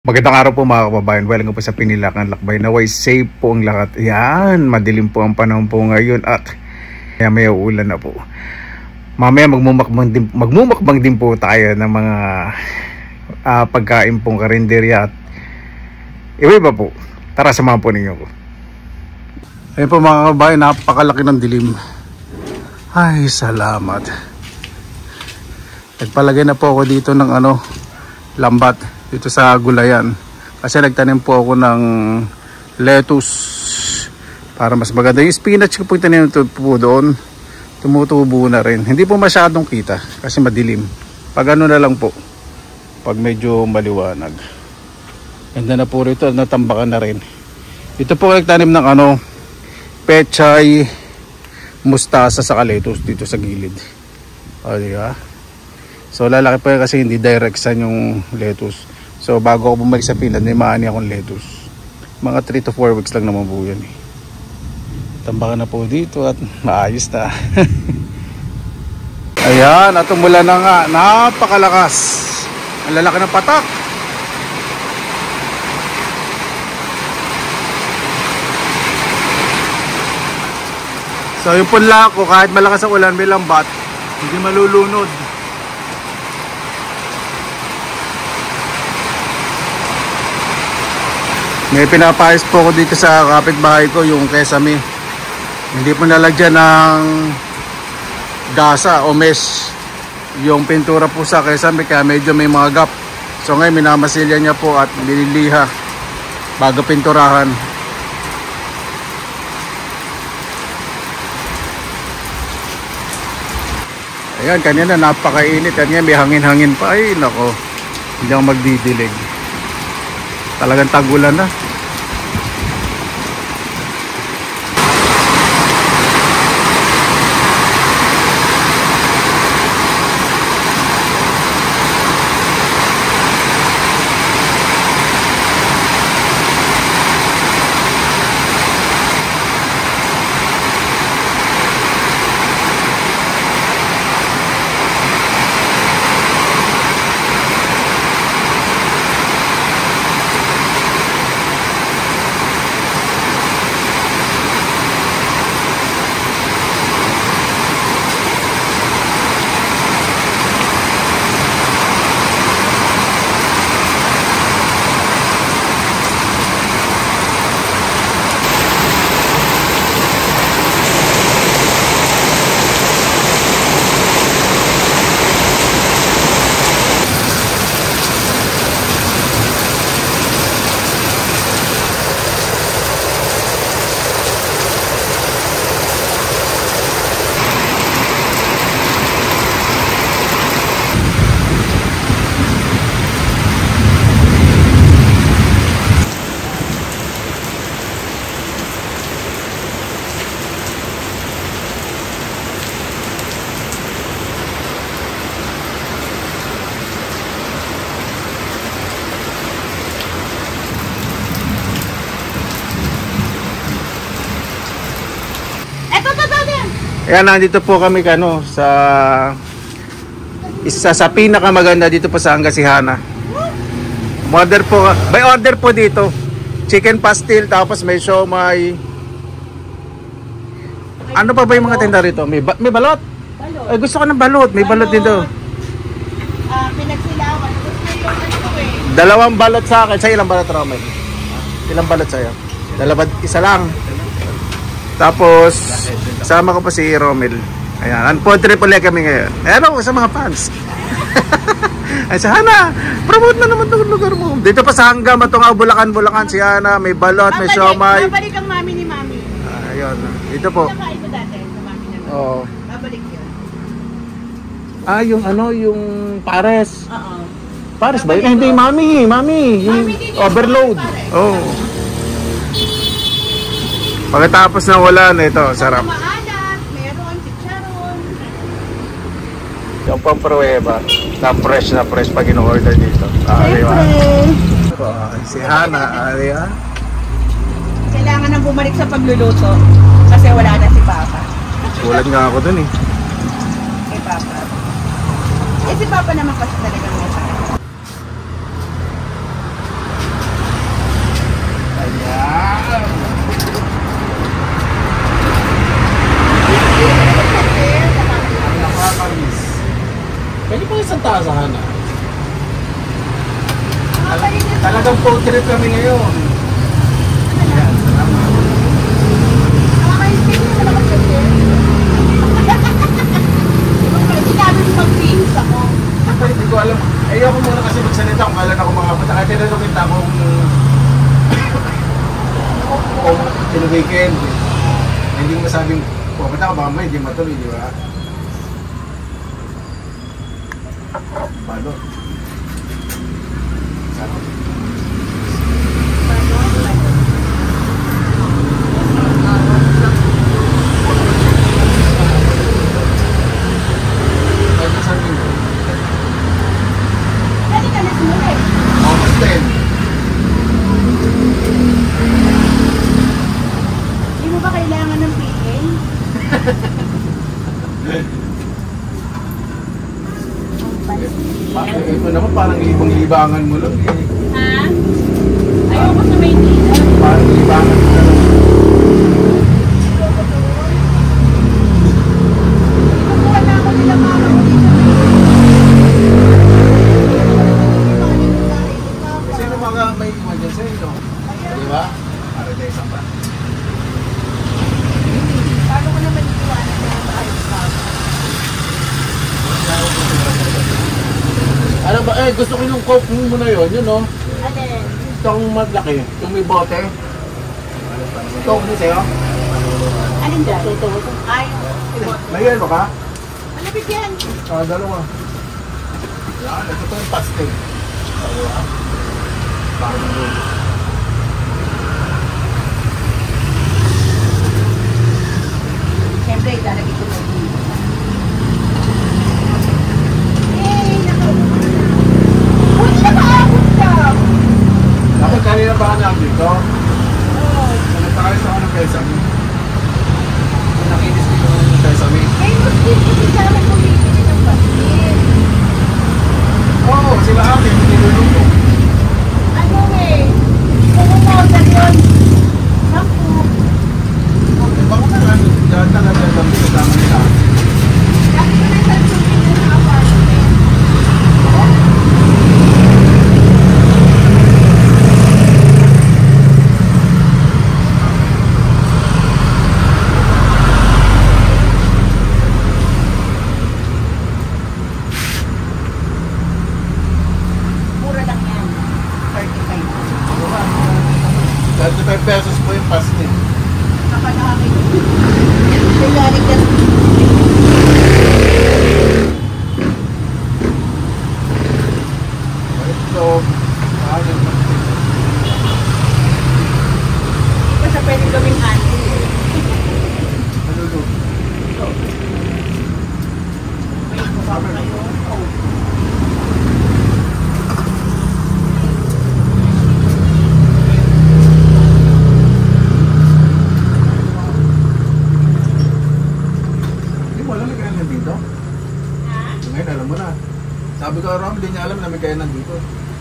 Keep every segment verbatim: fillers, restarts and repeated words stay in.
Magandang araw po mga kababayan. Welcome po sa Pinilakan Lakbay. Naway safe po ang lahat. Yan, madilim po ang panahon po ngayon at kaya may uulan na po. Mamaya magmumakbang din, magmumakbang din po tayo ng mga uh, pagkain pong karinderya at iba-iba po. Tara, samahan po ninyo ko. Ayun po mga kababayan, napakalaki ng dilim. Ay, salamat. Nagpalagay na po ako dito ng ano, lambat dito sa gulayan kasi nagtanim po ako ng lettuce para mas maganda. Yung spinach ko po itanim po doon, tumutubo na rin. Hindi po masyadong kita kasi madilim. Pag ano na lang po, pag medyo maliwanag. Ganda na po rito, natambakan na rin. Ito po nagtanim ng ano, pechay, mustasa sa lettuce dito sa gilid. O diba? So lalaki pa kasi hindi direct sa yung lettuce. So bago ako bumalik sa Finland, may maani akong lettuce. Mga three to four weeks lang naman po yan eh. Tambakan na po dito at maayos na. Ayan, at umulan na nga. Napakalakas. Ang lalaki ng patak. So yung punla ko, kahit malakas ang ulan, may lambat, hindi malulunod. May pinapayos po ko dito sa kapitbahay ko, yung kesame. Hindi po nalagyan ng gasa o mesh yung pintura po sa kesame, kaya medyo may mga gap. So ngayon minamasilya niya po at nililiha bago pinturahan. Ayan, kanina napakainit. Kanina may hangin-hangin pa. Ay nako, hindi ako magdidilig. Talagang tagulan na. Ayan, nandito po kami kano sa isa sa pinakamaganda dito po sa Angasiana. Order po, may order po dito. Chicken pastil, tapos may siomay. Ano pa ba yung mga tinda rito? May, ba may balot? Balot. Ay, gusto ko ng balot. May balot, balot dito. Ah, uh, pinagsilawan. Dalawang balot sa akin. Sa ilang balot, Romel? Ilang balot sa'yo? Dalawa, isa lang. Tapos sama ko pa si Romel. Ayan, po trip ulit kami ngayon. Ayan ako sa mga fans. Ay, si Hana, promote na naman itong lugar mo. Dito pa sa Hangga, Matungaw, Bulacan, Bulacan. Si Hana, may balot, may siomay. Babalik ang mami ni mami. Ah, ayun, dito po. Nakain mo dati sa mami namin. Oo. Babalik yun. Ah, yung ano, yung pares. Oo. Pares ba? Eh, hindi, mami, mami. Yung overload. Oo. Oh. Pagkatapos na wala na ito, sarap. Maalat, meron, chicharon. Yung pamprueba, na fresh na fresh pag in-order dito. Ah, diba? Si Hana, ali ah. Kailangan nang bumalik sa pagluluto kasi wala na si Papa. Ulan nga ako dun eh. Kay Papa. Eh si Papa naman kasi talagang may sakit. Talagang food trip kami ngayon. Yan, salamat. Nakaka-spin mo naman kasi. Hindi namin mag-pins ako. Hindi ko alam. Ayoko muna kasi magsalita kung kailan ako makapata. Kaya tinanong kita kung kung in-weekend. Hindi mo masabing pupunta ka baka may hindi matuloy, di ba? Paano? Sarap. Hindi mo ba kailangan ng P A? Bakit ito naman parang libang-libangan mo lang eh. Ha? Ayoko sa Maynila. Parang libangan mo lang. Kukuha na ako nila mama ko dito. Sino mga may iwan dyan sa inyo? Di ba? Para tayo isang ba? Paano ko naman iiwanan na maayos pa ako? Ano ba? Eh, gusto ko yung coke mo na yun, yun o. Alin? Itong maglaki, yung may bote. Coke mo sa'yo? Alin dyan? Ay, May ano ka? malapit yan. Ah, dalawa. Yan, ito po yung pastel. Dalawa. Parang yun. Siyempre, ilalagay ko na dito. Eh, nakaupo na. Uy, nakaabot ka! Dapat kanina pa ka na dito. Oo. Nagtakay sa ako ng Pesami. Nakinis ko yung Pesami. Eh, mas hindi sa akin bumibili ng basket. Oo, sila akin, niluluto. Ano eh, kung umorder yun, sampu. Okay, baka na nga, dahil talaga lang kasama nila. Lagi ko na sa sumin na sa apartment. Mura lang yan. thirty-five. thirty-five pesos po yung pastel. Nakalaki. Kailangan ka. Ito, ano yung Hindi pa siya pwedeng gawing anin. naluluto. May kusama kayo. Oh. Hindi mo alam may kaya nandito? Ha? Ngayon alam mo na. Sabi ko Ram, hindi niya alam na may kaya nandito.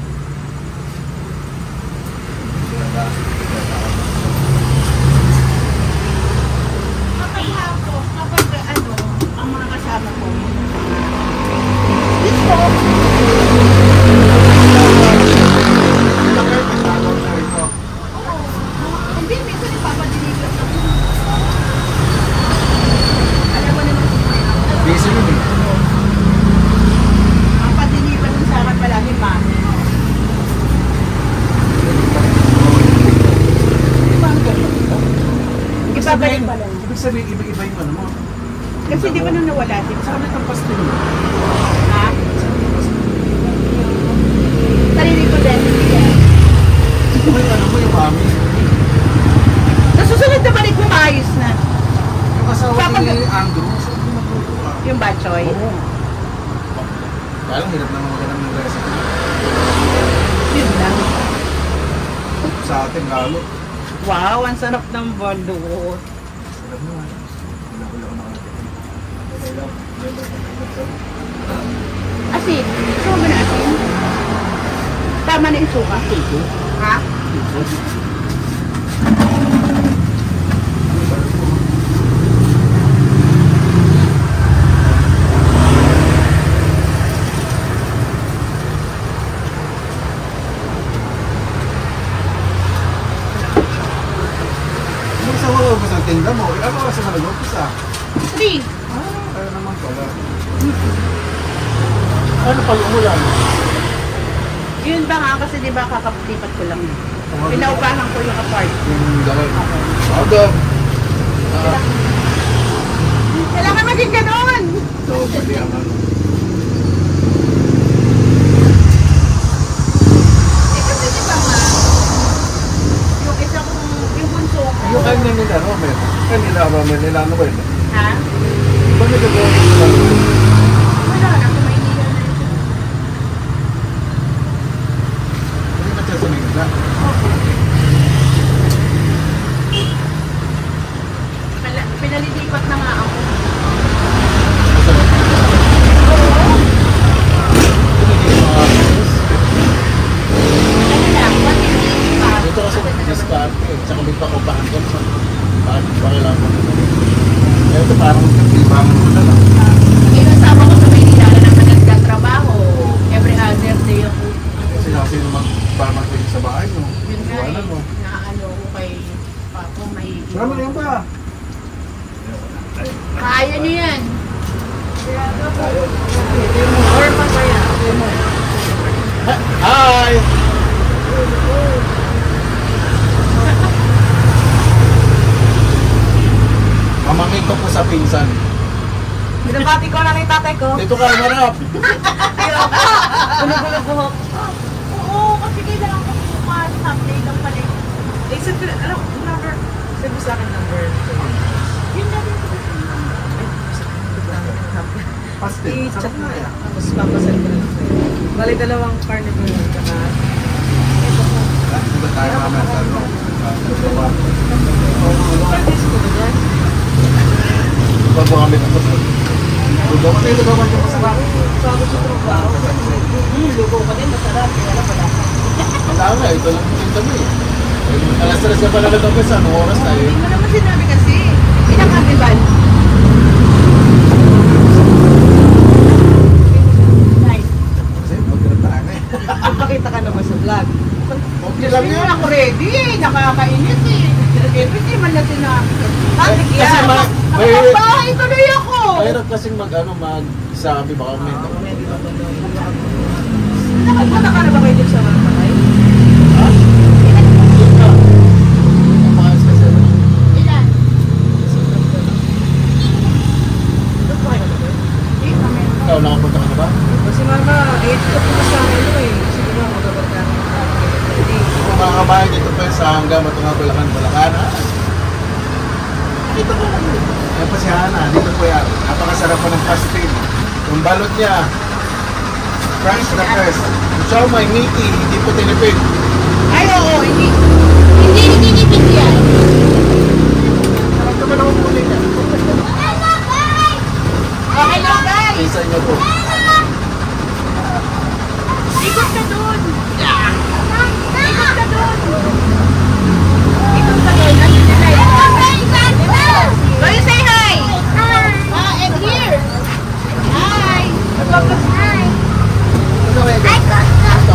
Kapag hapon, kapag ano, ang mga kasama ko. Dito. Oo. Hindi, minsan ipapadeliver ako. Alam mo naman kung may ako. Busy yun eh. Ang padeliver ng sa akin palagi mami. Di ba ang ganyan? Ibabalik pa lang. Ibig sabihin, iba-iba yung ano mo. Kasi di ba nung nawala din? Saan itong pastel mo? Ha? Sarili ko din. Ito ba yung ano mo, yung mami? Sa susunod na balik mo, maayos na. Yung asawa Papag- ni Andrew, saan mo magluto ka? Yung batchoy. Oo. Kaya lang, hirap naman magandang ng recipe. Yun lang. Sa atin, lalo. Wow, ang sarap ng bando. Sarap naman. Wala-wala ko nakatikin. Asin. Gusto mo ba na asin? Tama na yung suka. Ha? tinda mo. Eh, ano kasi na nag-umpisa? Three. Ah, kaya naman pala. Ano pa yung ulan? Yun ba nga kasi di ba kakapilipat ko lang. Pinaupahan ko yung apart. Yung gawin. Aga. Kailangan maging ganon. So, pati ang ano. Eh kasi di ba nga, yung isa kong, yung bunso ko. Yung kanya nila, Romer. Kanila, Romer, nila, ano ba yun? Ha? Ba nila gawin nila? Wala na, kumainihan na yun. Hindi ka siya sa Manila. Pala- Pinalilipat na nga ako. Dito kasi discount eh. Tsaka may pakupahan ka sa bakit ba kailangan mo? Ito parang ibang na lang. Inasama ko sa Maynila na naman nagtatrabaho. Every other day ako. Kasi kasi naman pamagpili sa bahay mo. Yun nga Iwanan eh. mo. Naano ko kay Papo may... Marami na yung pa. Kaya niyo yan. Or masaya. Hi! Mamamig ko po sa pinsan. Binabati ko lang yung tatay ko. Dito ka, marap. Bulog-bulog buhok. Oo, kasi kailangan ko bukas. Update lang pala. Eh, sa ano, number? Sabi sa akin number. Yun na din. Pastel. I-chat mo na. Tapos papasal ko lang sa'yo. Bali dalawang carnival. Tsaka ito po. Di ba tayo mamaya sa ano? Pwede ko ba dyan? Ito po kami tapos. Lugaw ko tayo, lugaw ko tayo masarap. Bago sa trabaho. Hmm, lugo ko din. Masarap. Kaya na pala. Wala nga, ito lang yung tabi. Alas tres ka pala nag-umpisa, anong oras tayo? Hindi mo naman sinabi kasi. Ilang carnival? Nice. Kasi mag-grab tayo eh. Pakita ka naman sa vlog. Okay lang Hindi yun. ako ready eh. Nakakainit eh. Everyday man na sinabi. Ate, Kasi kaya. ma- may- Nakakabahay tuloy ako. Mahirap kasing mag, ano, magsabi baka may Ako may dito ko doon. Nakagpunta ka na ba kayo dito sa mga patay? Ha? Yun ka. Ang mga special na. Ilan? Doon pa kayo doon? Eh, kami. Ikaw, nakapunta ka na ba? Kasi mama, eh, ito po sa akin ano eh. Siguro magaganda ka. Kung mga kabayan dito pa sa hanggang matunga Bulacan, Bulacan, ha? Dito ko lang yun. Ayan pa si Hana, dito po yan. Napakasarap pa ng pastil. Yung balot niya, French na first. Yung chow may meaty, hindi po tinipid. Ay, oo. Hindi. Hindi hinihipid yan. Sarap naman ako muli niya. Okay lang, guys. Isa niyo po. Ikot ka doon. Ikot ka doon. Ikot ka doon. Nandun sila. Go you say hi. Ah, I'm here. Hi. Hi. Ito, ito. Ito.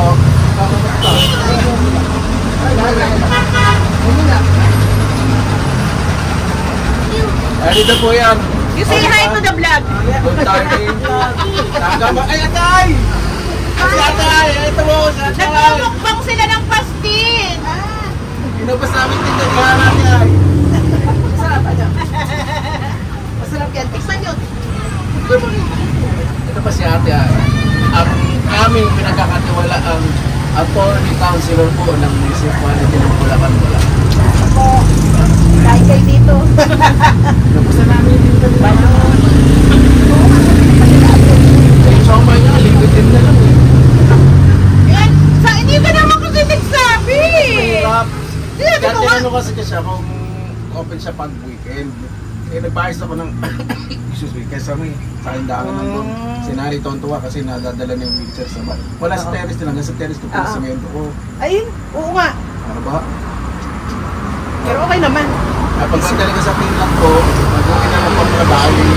Ay, dito po yan. You say hi to the vlog. Good timing. Tangga Ay, atay! Si atay! Ito mo, si atay! Nagmumukbang sila ng pastil. Inubos namin tindahan natin ay. Masarap ano? Masarap yan. Tikman nyo. Ito pa si ate ay. Ang aming pinagkakatiwala ang attorney councilor po ng municipality ng Bulacan, Bulacan. Ako. Dahil kayo dito. Inubos na namin yung tindahan. Yung somay nga, limited na lang eh. Yan. Sa, hindi ka naman kasi nagsabi. Mahirap. Sinabi Kaya ko nga. tinanong kasi siya kung open siya pag weekend. Eh, nagbayas ako ng, excuse me, kesa may sa hindahan ng doon. Sinari tontuwa kasi nadadala na yung wheelchair sa bahay. Wala sa terrace nila, hanggang sa terrace ko, Oo. semento ko. Ayun. Oo nga. Ano ba? Pero okay naman. At pag talaga sa Finland ko, mag-uwi na lang pang trabaho yung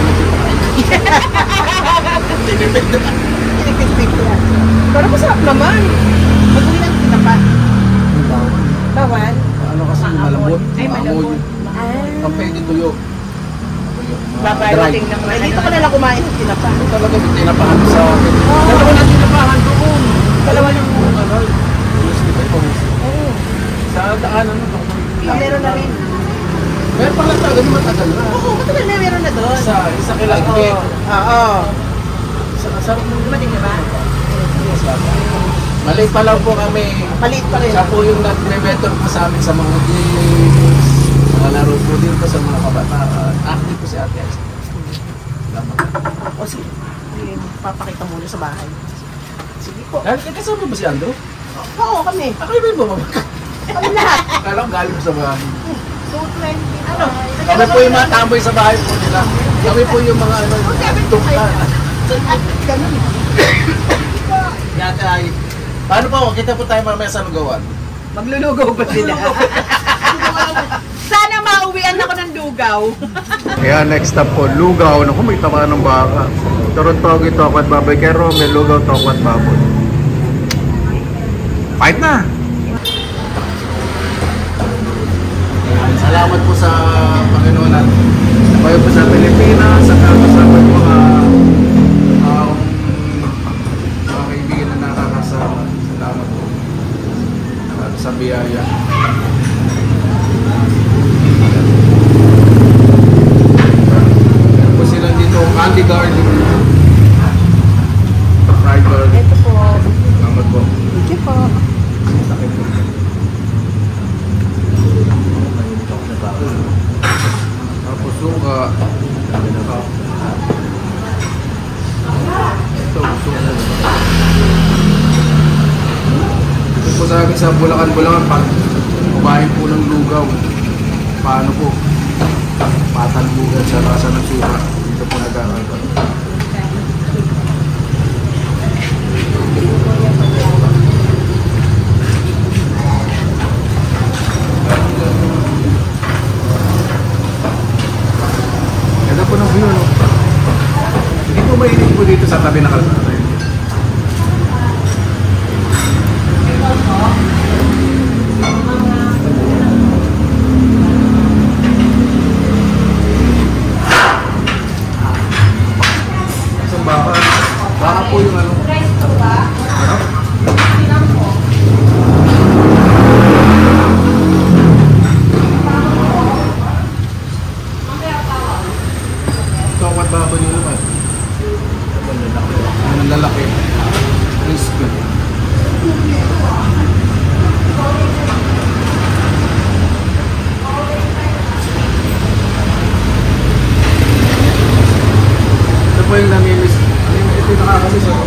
tinipid na. Pinipit-pit yan. Pero masarap naman. Mag-uwi ng pa. Bawal. Bawal. Ano kasi malambot? Ay, malambot. Amoy. Ah. Ang pwede tuyo. Babaluting naman. Ay, dito ka na lang kumain ng tinapa. Talaga may tinapahan sa akin. Dalawa na tinapahan doon. Dalawa yung ano. Gusto ko ito. Oo. Sa daanan na. Ah, meron na rin. Meron pala talaga naman matagal na. Oo, matagal na meron na doon. Sa isa kilagkit. Oo. Oo. Sa sarap mo. Dumating na ba? Maliit pa lang po kami. Maliit pa rin. Siya po yung nag-mentor po sa amin sa mga games. Mga laro po din po sa mga kabataan. Active po si Ate Aiza. O sige, papakita muna sa bahay. Sige po. Dahil kasama ba si Andrew? Oo, kami. Ako yung ba ba? Kami lahat. Kala ko galing po sa bahay. So, twenty. Ano? Kami po yung mga tamboy sa bahay po nila. Kami po yung mga ano, tukta. Ganun. Yate ay, paano po? Kita po tayo mamaya sa lugawan. Maglulugaw ba sila? Sana mauwian ako ng lugaw. Kaya next stop po, lugaw. Naku, may tama ng baka. Turun togi, tokwat baboy. Kero, may lugaw, tokwat baboy. Fight na! Salamat po sa Panginoon at kayo po sa Pilipinas, sa kasama yung mga um, mga kaibigan na nakakasama. Salamat po at sa biyaya. Meron po sila dito, candy garden. Fried garden. Ito po. Salamat po. Thank you po. Sakit po. Tapos suka. Ito, suka. Ito po sa akin sa Bulacan-Bulacan, pag kumain po ng lugaw, paano po? Patalbugan sa rasa ng suka. Dito po nagkakaroon. Ganda po ng view, no? Hindi po mainit po dito sa tabi na kalsada. Isang baka. Baka po yung ano. Ano? Tokwat baba nyo naman. Ang lalaki. Crispy. Ito po yung namimiss. Ito yung nakakamiss ako.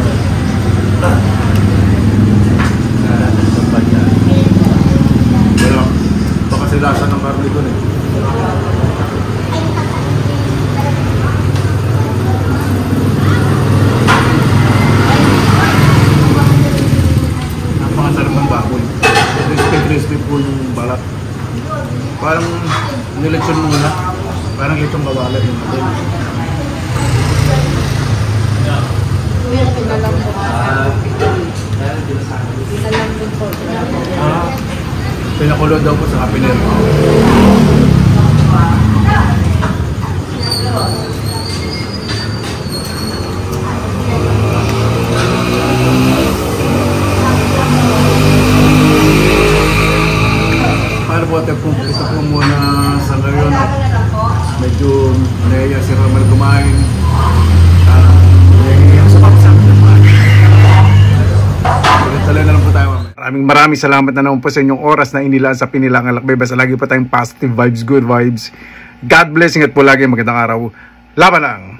Pero, ito kasi lasa ng karne doon eh. Napakasarap ng baboy. Crispy-crispy po yung balat. Parang nilitsyon muna. Parang itong kawalan yung natin. Pinalambot. Pinalambot po. Ah, pinakulo daw po sa kapiner. Paano po ito po, ito po muna sa ngayon. Medyo naiya si Romel kumain. Uh, naiya sa kapsang kumain. Tala na lang po tayo. Maraming maraming salamat na naman po sa inyong oras na inilaan sa Pinilangan Lakbay. Basta lagi po tayong positive vibes, good vibes. God bless, ingat po lagi, magandang araw. Laban lang!